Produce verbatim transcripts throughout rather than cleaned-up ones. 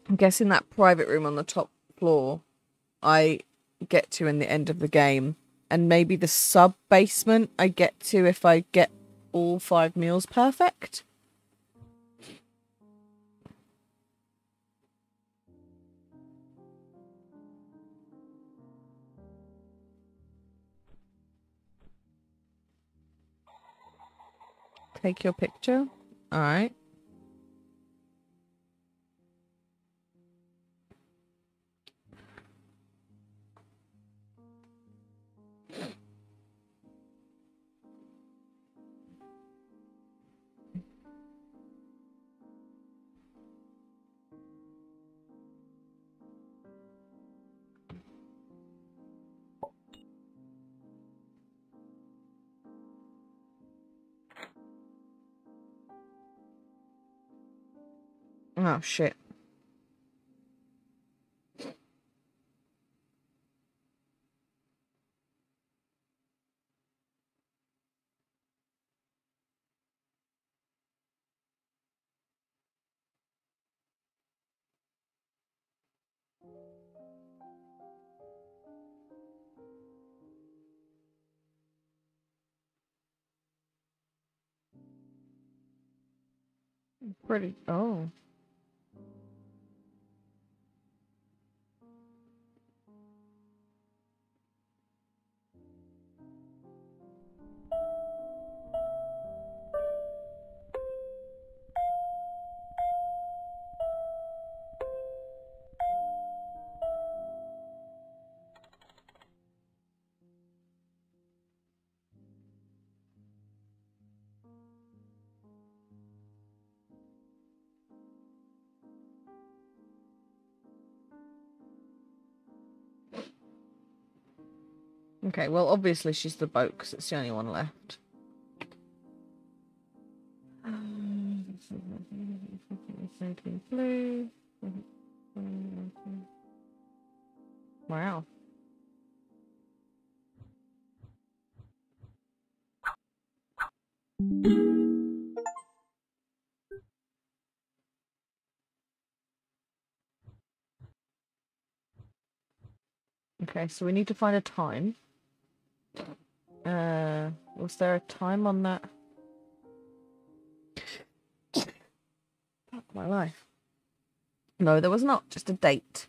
I'm guessing that private room on the top floor I get to in the end of the game. And maybe the sub-basement I get to if I get all five meals perfect. Take your picture. Alright. Oh, shit. Pretty. Oh. Okay, well, obviously she's the boat because it's the only one left. Blue. Wow. Okay, so we need to find a time. Uh, was there a time on that? Fuck my life. No, there was not. Just a date.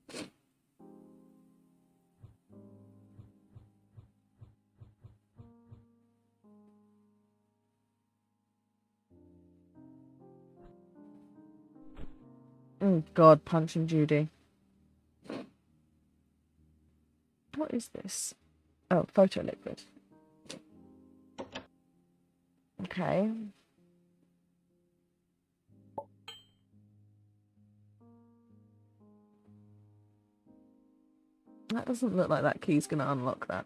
Oh, God, Punch and Judy. What is this? Oh, photo liquid. Okay. That doesn't look like that key's gonna unlock that.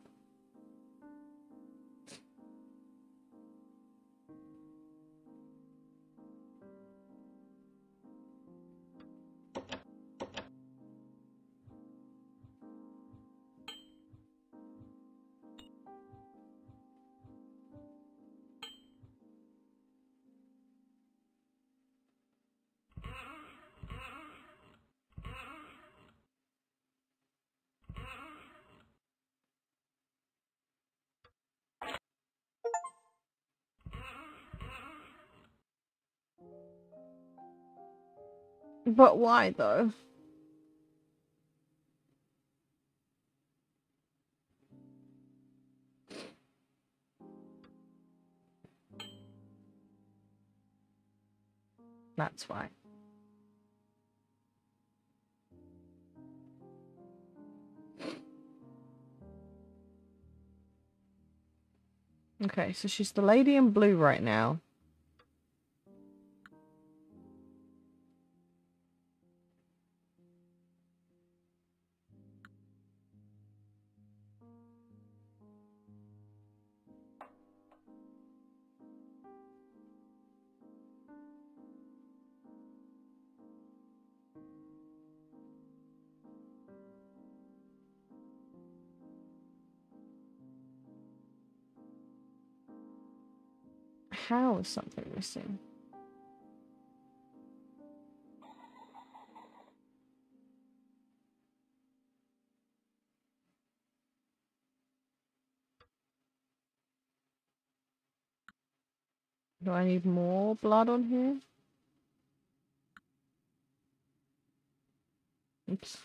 But why, though? That's why. Okay, so she's the lady in blue right now. How is something missing? Do I need more blood on here? Oops.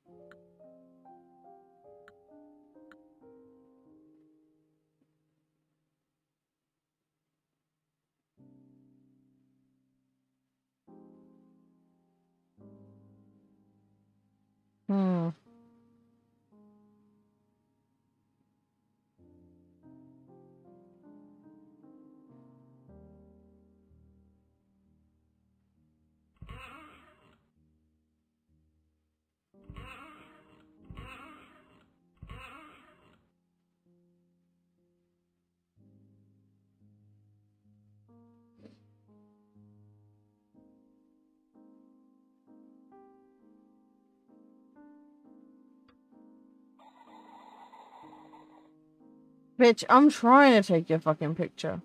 Hmm. Bitch, I'm trying to take your fucking picture.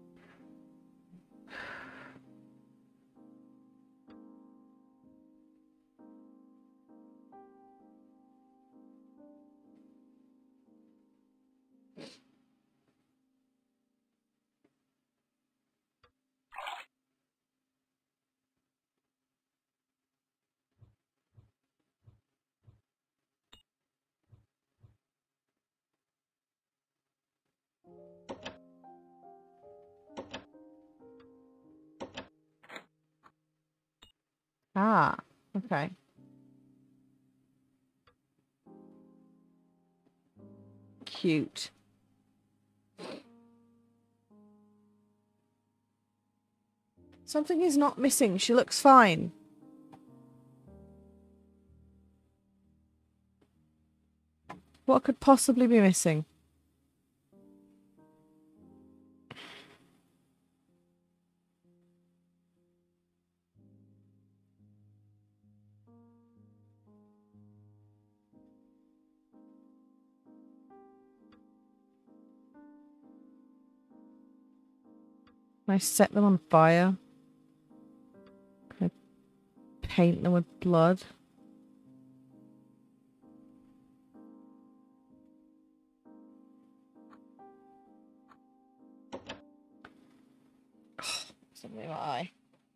Ah, okay. Cute. Something is not missing. She looks fine. What could possibly be missing? Can I set them on fire? Can I paint them with blood? Something in my eye.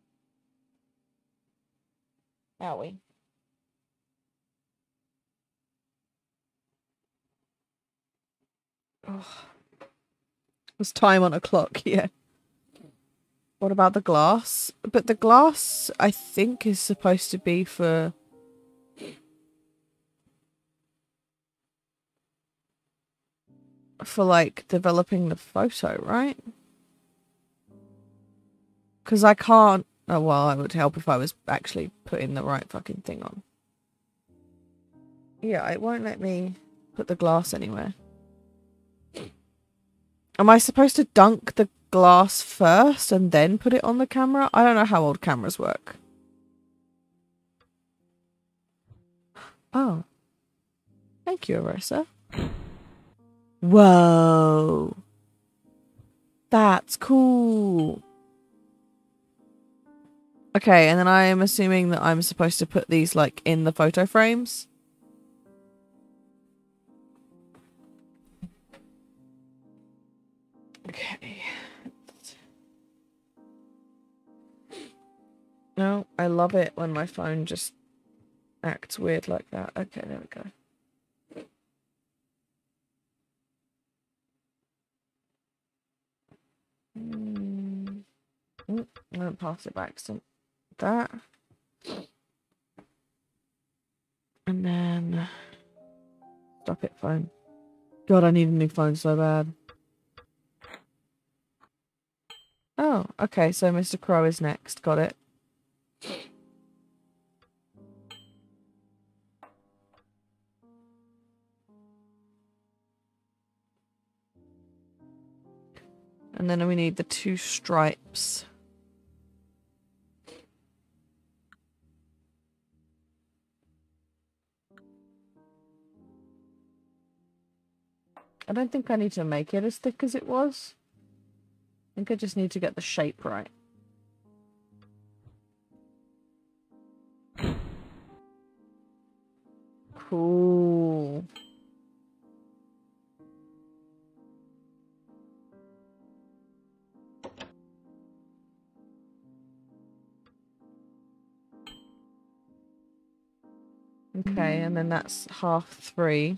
Owie. Oh. There's time on a clock, yeah. What about the glass? But the glass, I think, is supposed to be for... For, like, developing the photo, right? Because I can't... Oh, well, it would help if I was actually putting the right fucking thing on. Yeah, it won't let me put the glass anywhere. Am I supposed to dunk the glass first and then put it on the camera? I don't know how old cameras work. Oh. Thank you, Arissa. Whoa. That's cool. Okay, and then I am assuming that I'm supposed to put these, like, in the photo frames. Okay. No, I love it when my phone just acts weird like that. Okay, there we go. Mm. Mm, I'm gonna pass it back to that. And then... Stop it, phone. God, I need a new phone so bad. Oh, okay, so Mister Crow is next. Got it. And then we need the two stripes. I don't think I need to make it as thick as it was. I think I just need to get the shape right. Cool. Okay, and then that's half three.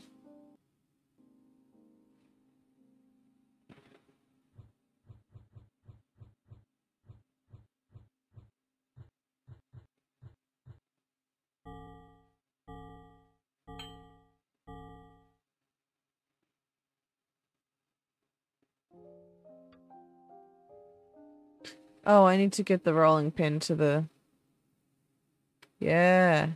Oh, I need to get the rolling pin to the... Yeah.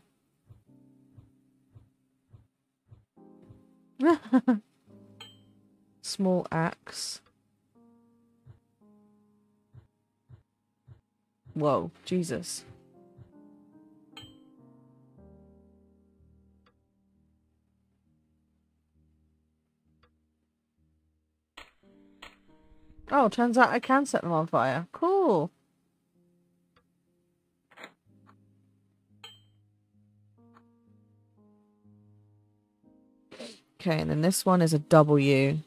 Small axe. Whoa, Jesus. Oh, turns out I can set them on fire. Cool. Okay, and then this one is a W.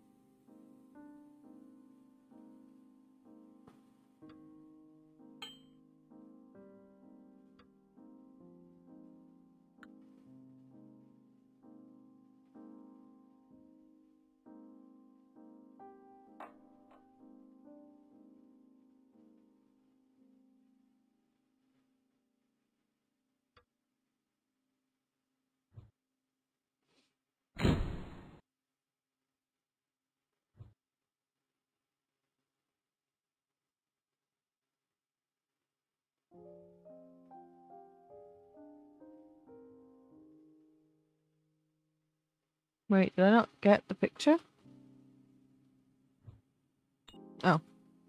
Wait, did I not get the picture? Oh.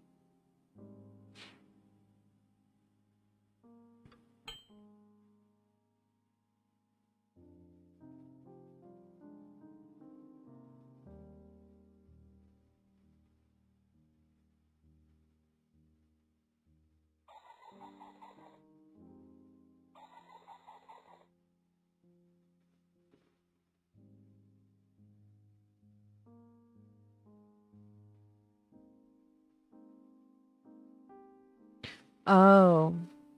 Oh.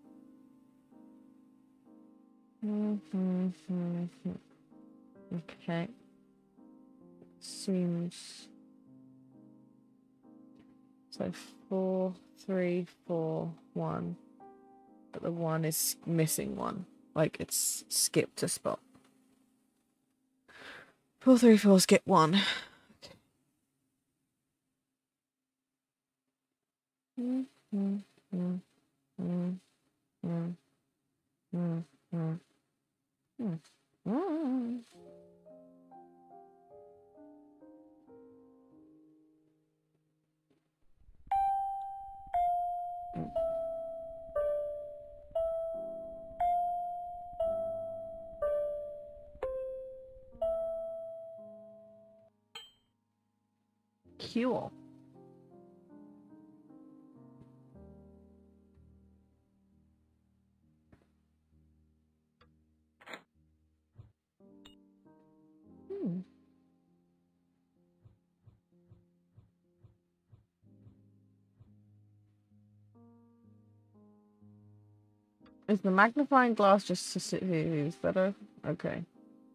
Okay. Seems... So four, three, four, one. But the one is missing one. Like it's skipped a spot. Four, three, four, skip one. Mm, mm, mm, mm, mm, mm, mm, mm, mm. Cool. Hmm. Is the magnifying glass just to sit here? Is better? Okay.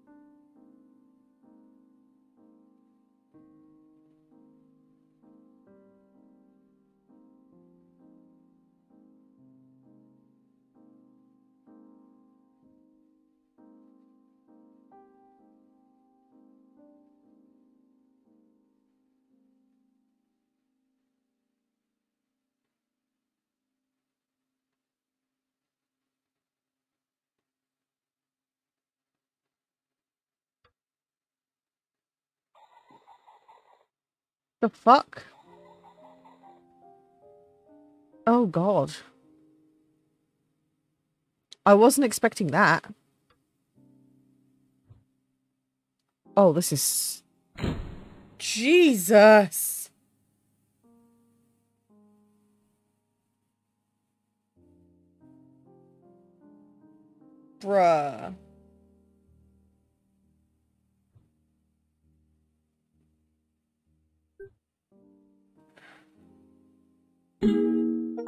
The fuck? Oh god. I wasn't expecting that. Oh, this is... Jesus! Bruh.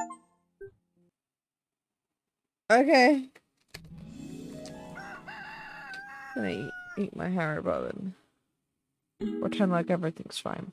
Okay. gonna eat, eat my Haribo and pretend like everything's fine.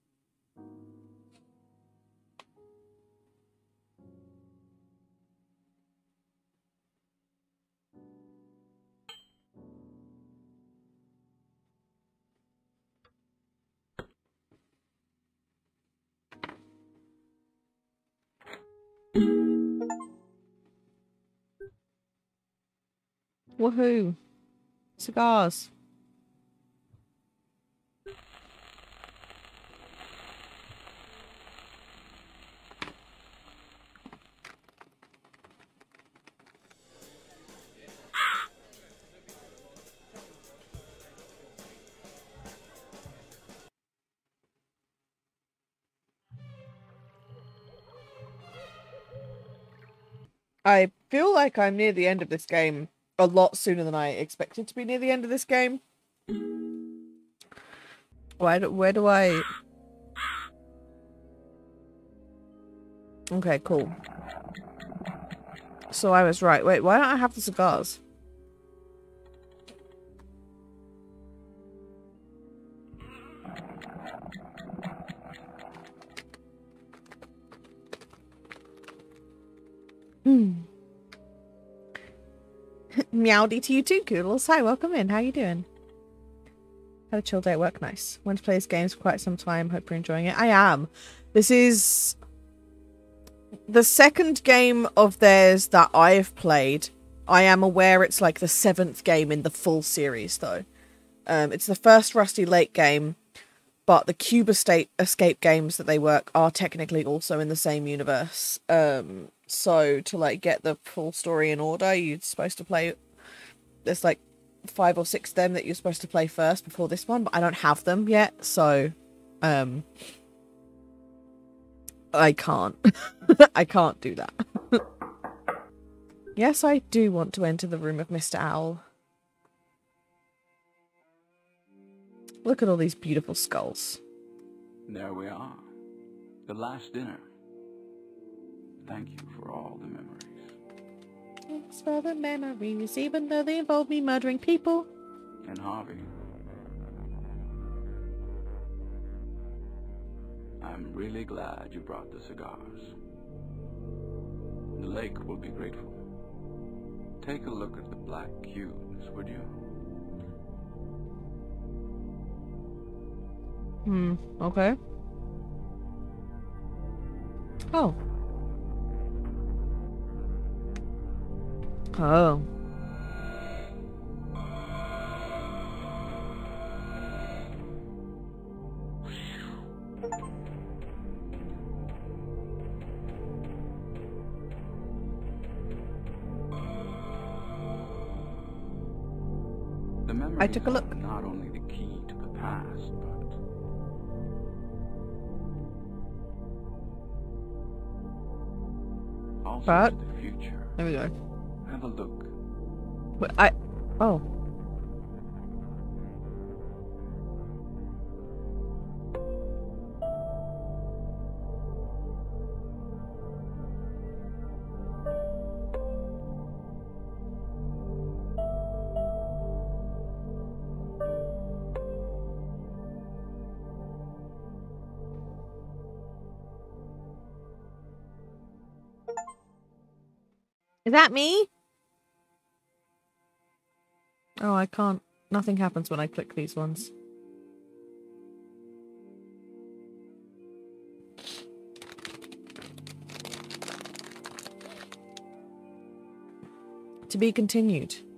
Woohoo! Cigars. I feel like I'm near the end of this game a lot sooner than I expected to be near the end of this game. Why do, where do I... Okay, cool. So I was right. Wait, why don't I have the cigars? Hmm. Meowdy to you too, Koodles. Hi, welcome in. How you doing? Had a chill day at work. Nice. Went to play this games for quite some time. Hope you're enjoying it. I am. This is the second game of theirs that I have played. I am aware it's like the seventh game in the full series, though. Um, it's the first Rusty Lake game, but the Cube Estate Escape games that they work are technically also in the same universe. Um, so to like get the full story in order, you're supposed to play. There's like five or six of them that you're supposed to play first before this one, but I don't have them yet, so um, I can't. I can't do that. Yes, I do want to enter the room of Mister Owl. Look at all these beautiful skulls. There we are. The last dinner. Thank you for all the memories. Thanks for the memories, even though they involve me murdering people. And Harvey. I'm really glad you brought the cigars. The lake will be grateful. Take a look at the black cubes, would you? Hmm, okay. Oh. Oh. The memories I took a look. are not only the key to the past, but also But to the future. there we go. Have a look. But I. Oh. Is that me? Oh, I can't. Nothing happens when I click these ones. To be continued.